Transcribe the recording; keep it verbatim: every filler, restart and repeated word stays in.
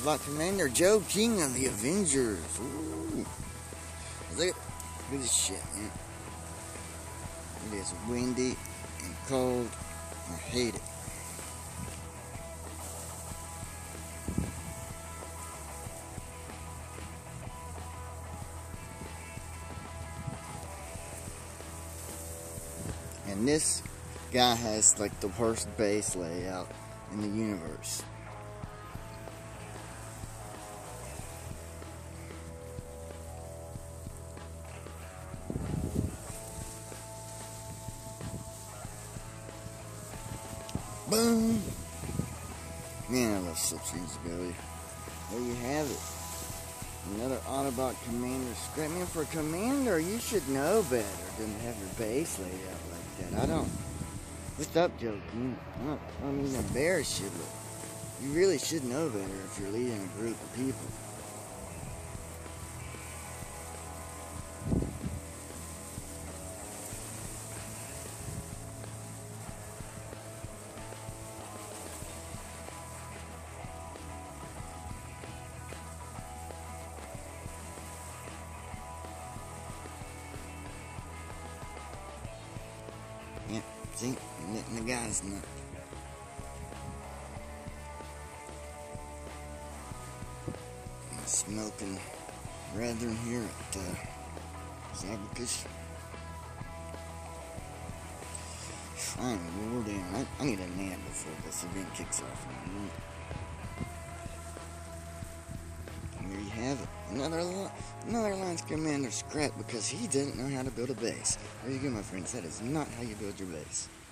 Autobot Commander Joe, King of the Avengers. Ooh. Look at, look at this shit, man. It is windy and cold. I hate it. And this guy has like the worst base layout in the universe. Boom! Man, I love Slipstream's ability. There you have it. Another Autobot Commander scrap. Man, for a commander, you should know better than to have your base laid out like that. I don't. What's up, Joe King? I don't, I don't mean to embarrass you, but you really should know better if you're leading a group of people. Yeah, see? Letting the guys know. My smoking brethren here at uh, Sabakus. I'm wore down. I, I need a nap before this event kicks off. And there you have it. Another another Alliance Commander scrap because he didn't know how to build a base. There you go, my friends. That is not how you build your base.